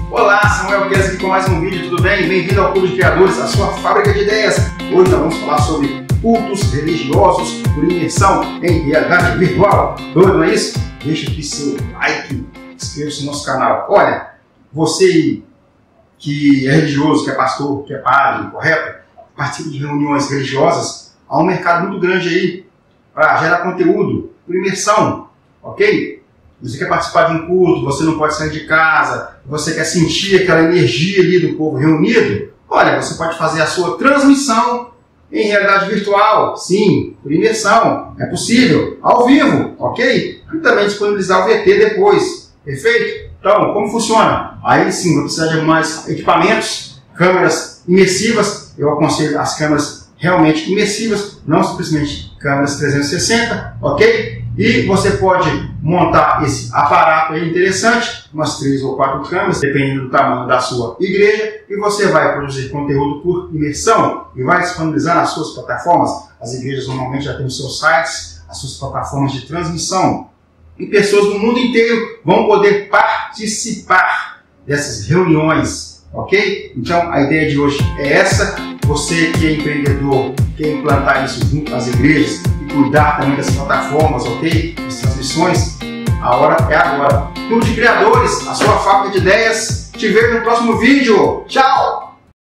Olá, Samuel Kess aqui com mais um vídeo, tudo bem? Bem-vindo ao Clube de Criadores, a sua fábrica de ideias. Hoje nós vamos falar sobre cultos religiosos por imersão em realidade virtual. Doido, não é isso? Deixa aqui seu like, inscreva-se no nosso canal. Olha, você que é religioso, que é pastor, que é padre, correto? Participa de reuniões religiosas, há um mercado muito grande aí para gerar conteúdo por imersão, ok? Você quer participar de um culto, você não pode sair de casa, você quer sentir aquela energia ali do povo reunido, olha, você pode fazer a sua transmissão em realidade virtual, sim, por imersão, é possível, ao vivo, ok? E também disponibilizar o VT depois, perfeito? Então, como funciona? Aí sim, vai precisar de mais equipamentos, câmeras imersivas, eu aconselho as câmeras realmente imersivas, não simplesmente câmeras 360, ok? E você pode montar esse aparato aí interessante, umas 3 ou 4 câmeras, dependendo do tamanho da sua igreja, e você vai produzir conteúdo por imersão e vai disponibilizar nas suas plataformas. As igrejas normalmente já têm os seus sites, as suas plataformas de transmissão, e pessoas do mundo inteiro vão poder participar dessas reuniões, ok? Então a ideia de hoje é essa. Você que é empreendedor, quer implantar isso junto às igrejas e cuidar também das plataformas, ok? Das transmissões, a hora é agora. Clube de Criadores, a sua fábrica de ideias. Te vejo no próximo vídeo. Tchau!